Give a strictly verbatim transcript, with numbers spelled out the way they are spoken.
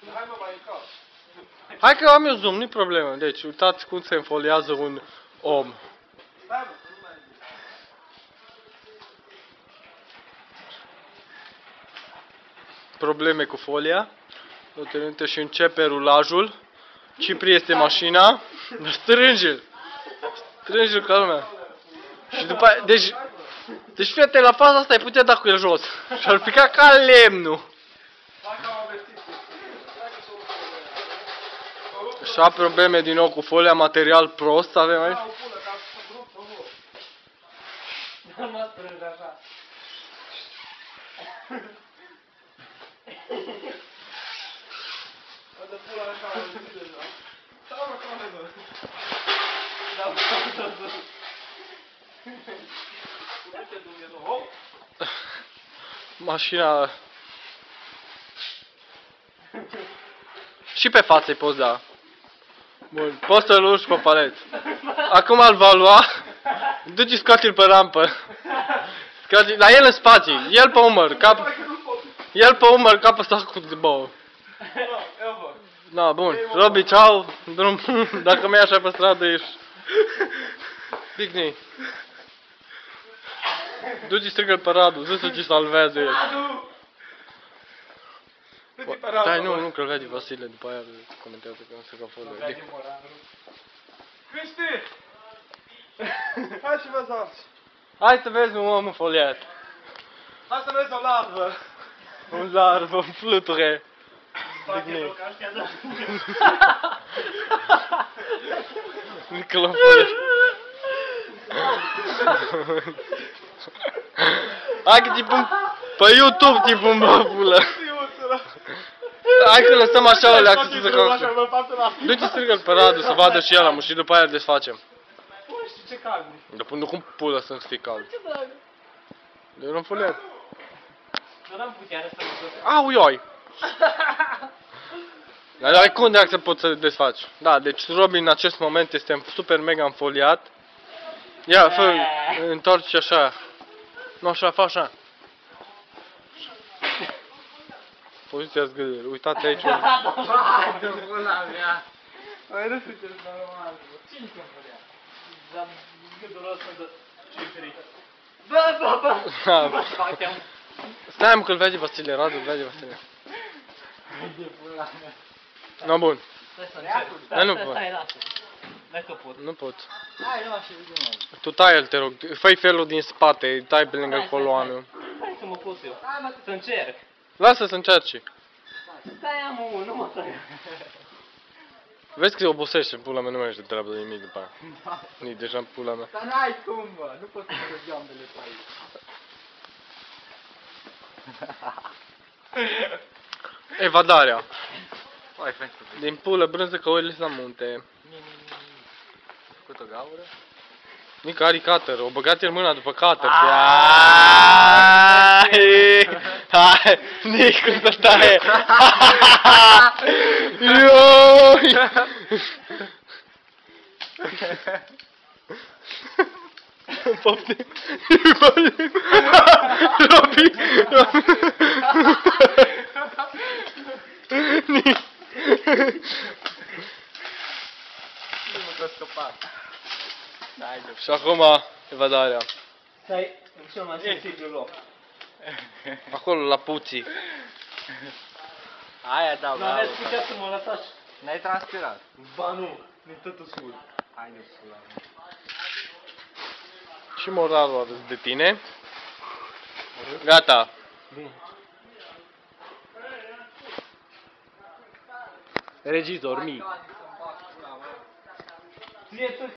Hai că am eu zoom, nu-i problemă. Deci, uitați cum se înfoliază un om. Probleme cu folia. Loteninte și începe rulajul. Cipri este mașina. Strânge-l. Strânge-l ca lumea. Și după aia, deci, deci fete, la faza asta ai putea da cu el jos. Și ar pica ca lemnul. Așa probleme din nou cu folia, material prost avem aici. Mașina. Și pe față-i poți da. Bun, poți să-l urci pe palet. Acum îl va lua. Duci, scoate-l pe rampă. Scoate la el în spații, el pe umăr, cap. El pe umăr, capă sacul de bouă. Da, bun. Robi, ceau. Drum. Dacă mi-ai așa pe stradă, ești. Picnic. Du-ți, strigă-l pe Radu, zi să-ți salveze el. Dai, nu, nu, că îl vede Vasile, după aia comentează că nu se ca folie. Cristi! Hai și vezi alții. Hai să vezi un om înfoliat. Hai să vezi o larvă. Un larvă, un fluture. Picnic. Nicola înfoliat. Hai că tipul pe YouTube tipul mă pulă. Hai că lăsăm așa o leacă să se caute. Du-te, strigă-l pe Radu să vadă și el și după aia desfacem. Bă, știi ce calm e? După nu cum pulă să fii cald. De un foliat. Dar n-am putea asta cu tot. Au, ioi! Dar ai cum de să poți să desfaci? Da, deci Robin în acest moment este super mega înfoliat. Ia, fă, întorci așa. Nu așa, fă așa. Poziția zgâdere, uitați aici. Hai de pula mea! Mai nu sunteți normal. Cine te-a înfoliat? Dar zgâdul ăsta de cifri. Da, da, da! Stai mă că îl vede Vasile, Radu îl vede Vasile. Hai de pula mea. No, bun. Dar nu pot. Dacă pot. Nu pot. Hai, nu așa, de nou. Tu tai-l, te rog. Fă-i felul din spate, tai pe lângă coloană. Hai să mă pot eu. Hai, mă, să încerc. Lasă să încerci. Stai, am nu mă stai. Vezi că se obosește, pula mea, nu mai ești de treabă de nimic după aia. Da. E deja în pula mea. Dar n-ai cum, bă. Nu poți să mă gambele pe aici. Evadarea. Hai, fă-mi să vezi. Din pulă brânză că oile la munte. Făcut o gaură? Nici are cutter, o băgați în mâna după cutter. Hai, Nici cum să stai. Ioi! Poftim. Robi! Nici. Nu mă scăpat. Și acum, evadarea. Stai în cel mai sensibil loc. Acolo, la puții. Aia da, bravo. N-aveți putea să mă lăsați. N-ai transpirat. Ba nu, mi-e tot uscul. Hai de pula mea. Și moralul a râs de tine. Gata. Bine. Regizor, mi. Ție tu